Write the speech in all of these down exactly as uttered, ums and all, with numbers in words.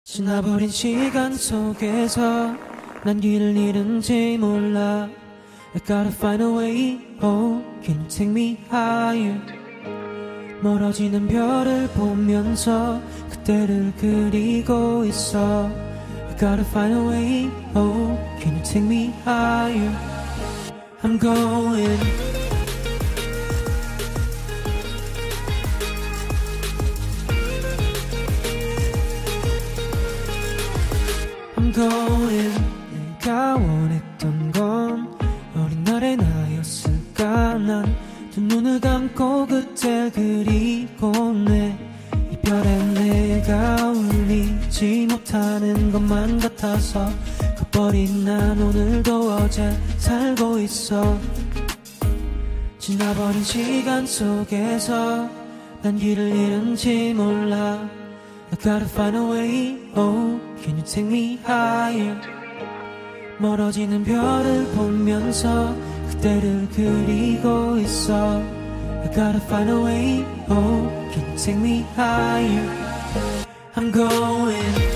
지나버린 시간 속에서 난 길을 잃은지 몰라. I gotta find a way, oh, can you take me higher? 멀어지는 별을 보면서 그때를 그리고 있어. I gotta find a way, oh, can you take me higher? I'm going I'm going 내가 원했던 건 어린 날의 나였을까. 난 두 눈을 감고 그댈 그리고 내 이별에 내가 울리지 못하는 것만 같아서 커버린 난 오늘도 어제 살고 있어. 지나버린 시간 속에서 난 길을 잃은지 몰라. I gotta find a way, oh, can you take me higher? 멀어지는 별을 보면서 그때를 그리고 있어. I gotta find a way, oh, can you take me higher? I'm going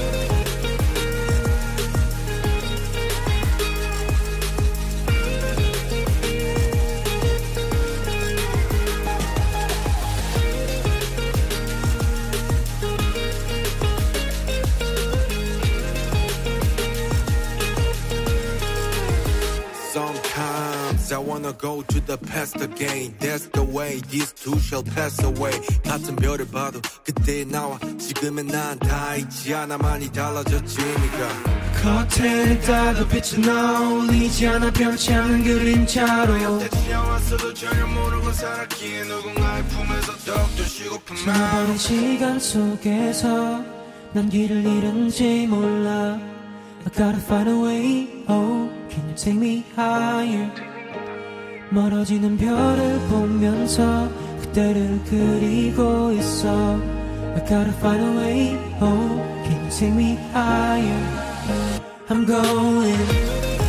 Sometimes I wanna go to the past again. That's the way these two shall pass away. 같은 별을 봐도 그때의 나와 지금의 난 다 있지 않아. 많이 달라졌지니까 커튼을 따도 빛은 나올리지 않아. 변치 않은 그림자로 대체 왔어도 전혀 모르고 살았기에 누군가의 품에서 더욱더 쉬고픈 마음. 지나버린 시간 속에서 난 길을 잃은지 몰라. I gotta find a way, oh, can you take me higher? 멀어지는 별을 보면서 그때를 그리고 있어. I gotta find a way, oh, can you take me higher? I'm going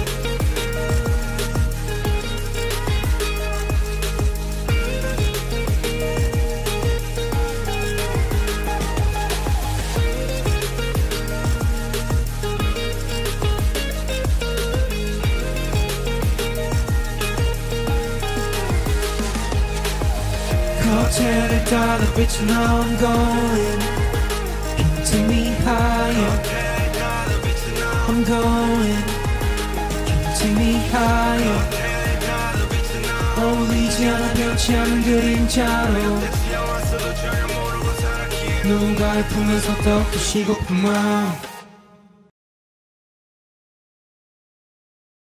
커튼을 따라 빛은 I'm going Can you take me higher? I'm going Can you take me higher? 어울리지 않아 변치 않은 그림자로 누군가의 품에서 더욱더 쉬고픈 마음.